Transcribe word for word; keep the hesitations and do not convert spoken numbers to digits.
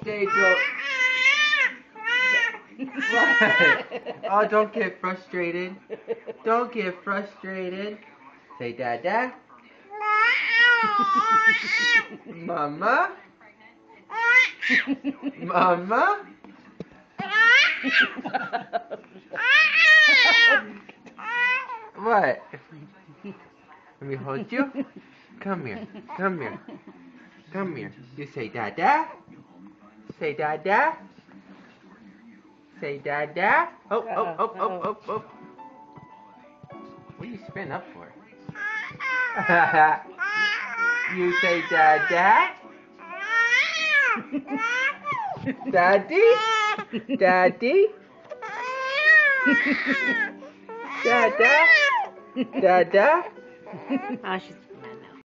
Say go. What? Oh, don't get frustrated. Don't get frustrated. Say Dada. Mama. Mama. What? Let me hold you. Come here. Come here. Come here. You say Dada. Say Dada. Say Dada. Oh, oh, oh, oh, oh, oh. What do you spin up for? You say Dada. Daddy. Daddy. Dada. Dada. Oh, she's